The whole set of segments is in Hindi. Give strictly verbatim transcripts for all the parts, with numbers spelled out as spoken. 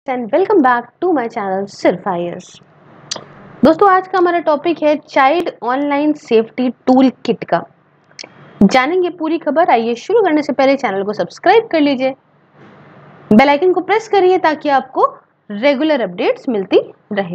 And welcome back to my channel सिर्फ आई ए एस। दोस्तों, आज का हमारा टॉपिक है child online safety tool kit का। जानेंगे पूरी खबर। आइए शुरू करने से पहले चैनल को सब्सक्राइब कर लीजिए, बेल आइकन को प्रेस करिए ताकि आपको रेगुलर अपडेट्स मिलती रहे।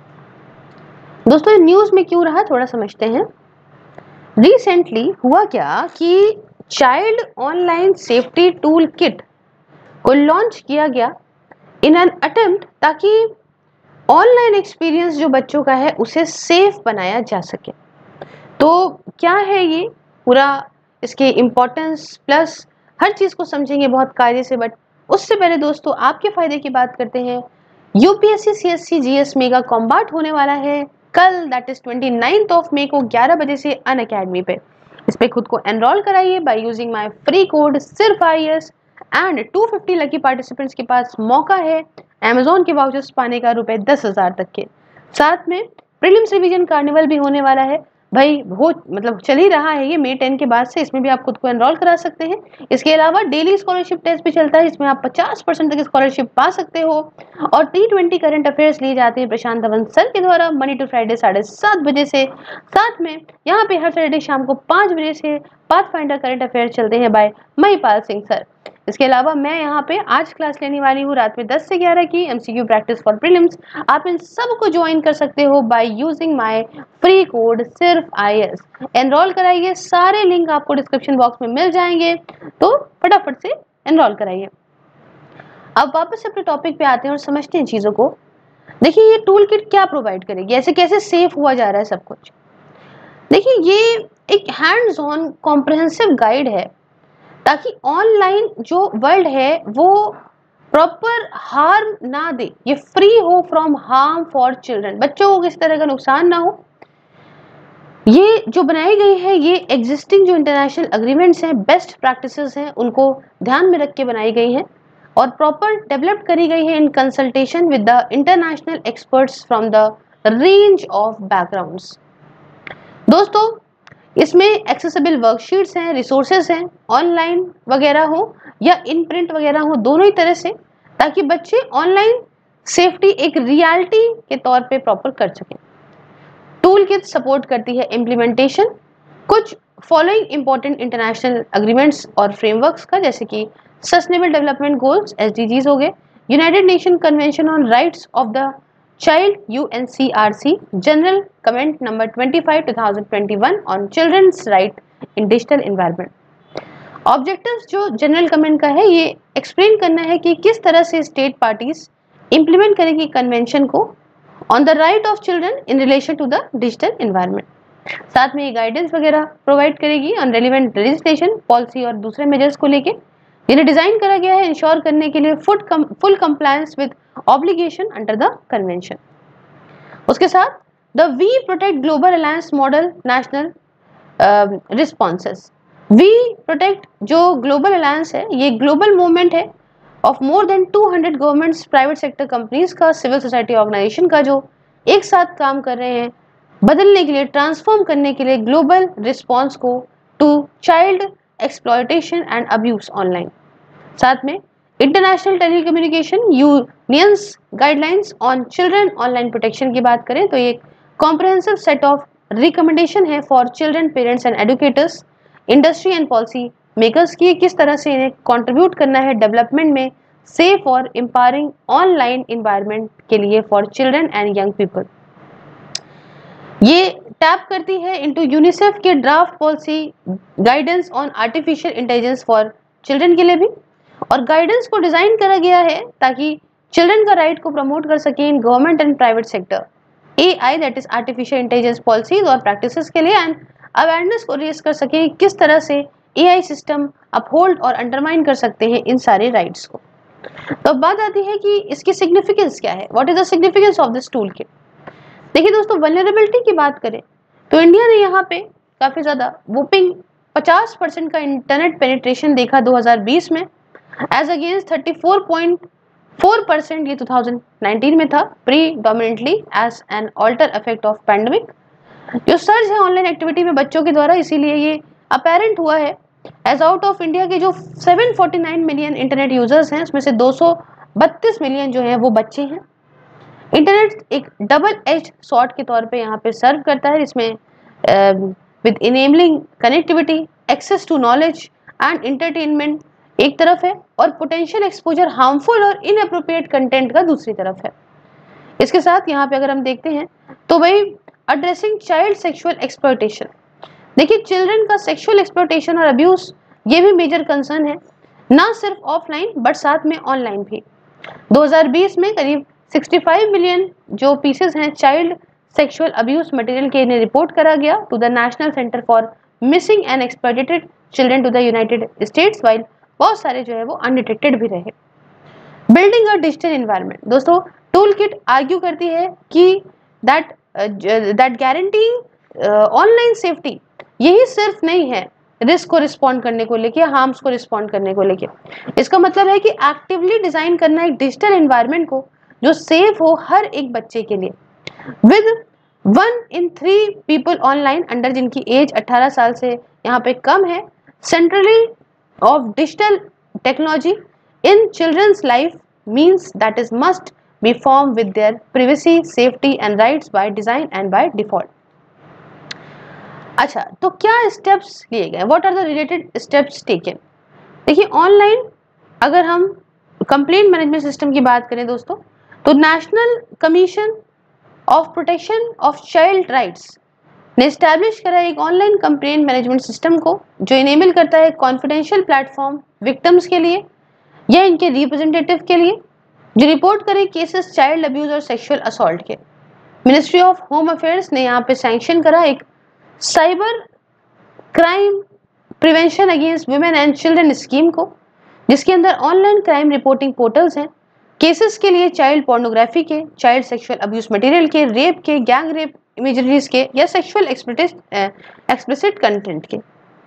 दोस्तों, न्यूज में क्यों रहा थोड़ा समझते हैं। रिसेंटली हुआ क्या कि child online safety tool kit को लॉन्च किया गया इन एन अटेम्प्ट ताकि ऑनलाइन एक्सपीरियंस जो बच्चों का है उसे सेफ बनाया जा सके। तो क्या है ये पूरा, इसके इम्पोर्टेंस प्लस हर चीज़ को समझेंगे बहुत कायदे से। बट उससे पहले दोस्तों आपके फायदे की बात करते हैं। UPSC CSC GS mega combat होने वाला है कल, that is twenty ninth of May को ग्यारह बजे से अन अकेडमी पे। इस पे खुद को एनरोल कराइए by using my free code सिर्फ I A S and two fifty lucky participants के पास मौका है अमेजोन के वाउचर्स पाने का रुपए दस हजार तक के। साथ में प्रीलिम्स रिवीजन कार्निवल भी होने वाला है भाई, हो मतलब चल ही रहा है ये मई टेन के बाद से। इसमें भी आप खुद को एनरोल करा सकते हैं। इसके अलावा डेली स्कॉलरशिप टेस्ट भी चलता है जिसमें आप पचास परसेंट तक स्कॉलरशिप पा सकते हो। और टी ट्वेंटी करंट अफेयर्स लिए जाते हैं प्रशांत धवन सर के द्वारा मनी टू फ्राइडे साढ़े सात बजे से। साथ में यहाँ पे हर सैटरडे शाम को पाँच बजे से पाथ फाइंडर करंट अफेयर चलते हैं बाय महिपाल सिंह सर। इसके अलावा मैं यहाँ पे आज क्लास लेने वाली हूँ रात में दस से ग्यारह की एमसीक्यू प्रैक्टिस फॉर प्रीलिम्स। आप इन सब को ज्वाइन कर सकते हो by using my free code सिर्फ आई ए एस। एनरोल कराइए, सारे लिंक आपको डिस्क्रिप्शन बॉक्स में मिल जाएंगे, तो फटाफट से एनरोल कराइए। अब वापस अपने टॉपिक पे आते हैं और समझते हैं चीजों को। देखिए ये टूल किट क्या प्रोवाइड करेगी, ऐसे कैसे सेफ हुआ जा रहा है सब कुछ। देखिए ये एक हैंड्स ऑन कॉम्प्रिहेंसिव गाइड है ताकि ऑनलाइन जो वर्ल्ड है वो प्रॉपर हार्म ना दे, ये फ्री हो फ्रॉम हार्म फॉर चिल्ड्रन, बच्चों को किसी तरह का नुकसान ना हो। ये जो बनाई गई है ये एग्जिस्टिंग जो इंटरनेशनल अग्रीमेंट्स हैं, बेस्ट प्रैक्टिसेस हैं, उनको ध्यान में रख के बनाई गई हैं और प्रॉपर डेवलप करी गई है in consultation with the international experts from the range of backgrounds. दोस्तों, इसमें एक्सेसिबल वर्कशीट्स हैं, रिसोर्सेज हैं, ऑनलाइन वगैरह हो या इन प्रिंट वगैरह हो, दोनों ही तरह से, ताकि बच्चे ऑनलाइन सेफ्टी एक रियलिटी के तौर पे प्रॉपर कर सकें। टूल किट सपोर्ट करती है इम्प्लीमेंटेशन कुछ फॉलोइंग इंपॉर्टेंट इंटरनेशनल अग्रीमेंट्स और फ्रेमवर्क्स का, जैसे कि sustainable development goals S D Gs हो गए, United Nation convention on rights of the child U N C R C, general comment number twenty five two thousand twenty one on children's right in digital environment. Objectives जो जनरल कमेंट का है ये एक्सप्लेन करना है कि किस तरह से स्टेट पार्टीज इंप्लीमेंट करेगी कन्वेंशन को on the right of children in relation to the digital environment. साथ में ये गाइडेंस वगैरह प्रोवाइड करेगी ऑन रेलिवेंट लेजिस्लेशन, पॉलिसी और दूसरे मेजर्स को लेके। इन्हें डिजाइन करा गया है इंश्योर करने के लिए full compliance with obligation under the convention. उसके साथ the we protect global alliance model national responses. We protect जो ग्लोबल अलायंस है ये ग्लोबल मूवमेंट है of more than two hundred governments, private sector companies का, सिविल सोसाइटी ऑर्गेनाइजेशन का, जो एक साथ काम कर रहे हैं बदलने के लिए, ट्रांसफॉर्म करने के लिए ग्लोबल रिस्पॉन्स को to child exploitation and abuse online. साथ में international telecommunication unions guidelines on children online protection की बात करें तो ये कॉम्प्रिहेंसिव सेट ऑफ रिकमेंडेशन है for children, parents and educators, industry and policy makers की, किस तरह से इन्हें कंट्रीब्यूट करना है डेवलपमेंट में सेफ और एम्पावरिंग ऑनलाइन एनवायरनमेंट के लिए for children and young people. ये टैप करती है इनटू यूनिसेफ के draft policy guidance on artificial intelligence for children के लिए भी, और गाइडेंस को डिजाइन करा गया है ताकि चिल्ड्रन का राइट को प्रमोट कर सके in government and private sector A I, that is artificial intelligence policies और प्रैक्टिसेस के लिए, एंड अवेयरनेस को रेज कर सके किस तरह से ए आई सिस्टम अपहोल्ड और अंडरमाइन कर सकते हैं इन सारे राइट्स को। तो अब बात आती है कि इसकी सिग्निफिकेंस क्या है, what is the significance of this tool kit. देखिए दोस्तों, वल्नरेबिलिटी की बात करें तो इंडिया ने यहाँ पे काफी ज्यादा वोपिंग पचास परसेंट का इंटरनेट पेनिट्रेशन देखा दो हज़ार बीस में, as against thirty four point four percent ये टू थाउजेंड नाइनटीन में था, predominantly as an alter effect of pandemic. जो सर्ज है ऑनलाइन एक्टिविटी में बच्चों के द्वारा, इसीलिए ये अपेरेंट हुआ है। एज आउट ऑफ इंडिया के जो seven forty nine million internet users हैं उसमें से दो सौ बत्तीस मिलियन जो है वो बच्चे हैं। इंटरनेट एक डबल एज सॉर्ड के तौर पे यहाँ पे सर्व करता है, जिसमें with enabling connectivity, access to knowledge and entertainment एक तरफ है, और पोटेंशियल एक्सपोजर हार्मफुल और इनअप्रोप्रिएट कंटेंट का दूसरी तरफ है। इसके साथ यहाँ पे अगर हम देखते हैं तो भाई एड्रेसिंग चाइल्ड सेक्सुअल एक्सप्लॉयटेशन, देखिए चिल्ड्रन का सेक्सुअल एक्सप्लॉयटेशन और अब्यूज ये भी मेजर कंसर्न है, ना सिर्फ ऑफलाइन बट साथ में ऑनलाइन भी। दो हज़ार बीस में करीब पैंसठ मिलियन जो पीसेस हैं चाइल्ड सेक्सुअल अब्यूज मटेरियल के इन्हें रिपोर्ट करा गया to the national centre for missing and exploited children to the United States, while बहुत सारे जो है वो अनडिटेक्टेड भी रहे। बिल्डिंग अ डिजिटल एनवायरनमेंट, दोस्तों टूल किट आर्ग्यू करती है कि that that guarantee online safety यही सिर्फ नहीं है रिस्क को रिस्पॉन्ड करने को लेके, हार्म्स को रिस्पॉन्ड करने को लेके। इसका मतलब है कि एक्टिवली डिजाइन करना एक डिजिटल एनवायरनमेंट को जो सेफ हो हर एक बच्चे के लिए। With one in three people online under जिनकी एज अठारह साल से यहाँ पे कम है, centrally of digital technology in children's life means that is must be form with their privacy, safety and rights by design and by default. अच्छा, तो क्या स्टेप्स लिए गए, what are the related steps taken. देखिए ऑनलाइन अगर हम कंप्लेंट मैनेजमेंट सिस्टम की बात करें दोस्तों, तो national commission of protection of child rights ने एस्टैब्लिश करा एक ऑनलाइन कंप्लेंट मैनेजमेंट सिस्टम को, जो इनेबल करता है कॉन्फिडेंशियल प्लेटफॉर्म विक्टिम्स के लिए या इनके रिप्रेजेंटेटिव के लिए जो रिपोर्ट करें केसेस चाइल्ड अब्यूज और सेक्सुअल असॉल्ट के। मिनिस्ट्री ऑफ होम अफेयर्स ने यहाँ पे सैंक्शन करा एक cyber crime prevention against women and children scheme को, जिसके अंदर ऑनलाइन क्राइम रिपोर्टिंग पोर्टल्स हैं केसेस के लिए चाइल्ड पोर्नोग्राफी के, चाइल्ड सेक्सुअल अब्यूज मटेरियल के, रेप के, गैंग रेप इमेजरीज के या सेक्सुअल एक्सप्लिसिट कंटेंट के।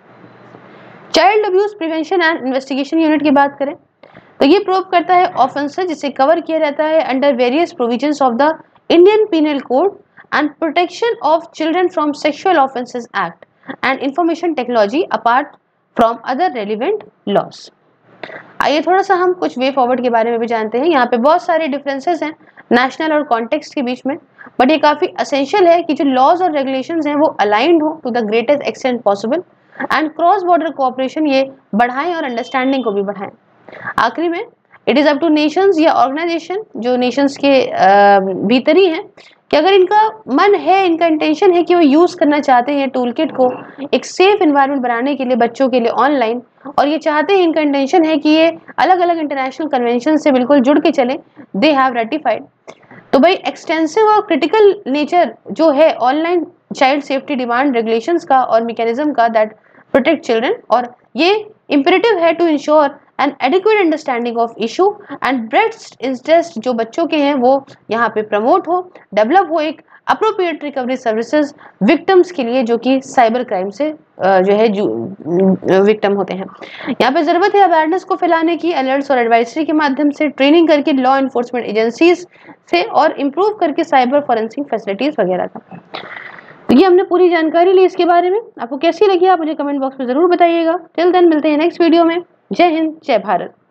Child abuse prevention and investigation unit की बात करें तो ये प्रूव करता है ऑफेंसेस जिसे कवर किया जाता है under various provisions of the Indian penal code and protection of children from sexual offences act and information technology apart from other relevant laws। आइए थोड़ा सा हम कुछ वे फॉरवर्ड के बारे में भी जानते हैं। यहाँ पे बहुत सारे डिफरेंसेस हैं नेशनल और कॉन्टेक्स्ट के बीच में, बट ये काफी असेंशियल है कि जो लॉज और रेगुलेशंस हैं वो अलाइंड हो to the greatest extent possible and cross border cooperation ये बढ़ाएं और अंडरस्टैंडिंग को भी बढ़ाएं। आखिरी में it is up to nations या ऑर्गेनाइजेशन जो नेशंस के भीतर ही हैं कि अगर इनका मन है, इनका इंटेंशन है कि वो यूज करना चाहते हैं टूल किट को एक सेफ एनवायरनमेंट बनाने के लिए बच्चों के लिए ऑनलाइन, और ये चाहते हैं, इनका इंटेंशन है कि ये अलग अलग इंटरनेशनल कन्वेंशन से बिल्कुल जुड़ के चले, दे हैव रेटिफाइड। तो भाई एक्सटेंसिव और क्रिटिकल नेचर जो है online child safety demand regulations का और मैकेनिज्म का दैट प्रोटेक्ट चिल्ड्रन, और ये इंपेरेटिव है to ensure an adequate understanding of issue and best interest जो बच्चों के हैं वो यहाँ पे प्रमोट हो, डेवलप हो एक अप्रोप्रिएट रिकवरी सर्विसेज विक्टिम्स के लिए जो कि साइबर क्राइम से जो है जो विक्टिम होते हैं। यहाँ पे जरूरत है अवेयरनेस को फैलाने की, अलर्ट्स और एडवाइजरी के माध्यम से, ट्रेनिंग करके लॉ एनफोर्समेंट एजेंसीज से, और इम्प्रूव करके साइबर फॉरेंसिक फैसिलिटीज वगैरह का। तो ये हमने पूरी जानकारी ली इसके बारे में, आपको कैसी लगी आप मुझे कमेंट बॉक्स में जरूर बताइएगा। टिल देन मिलते हैं नेक्स्ट वीडियो में। जय हिंद, जय भारत।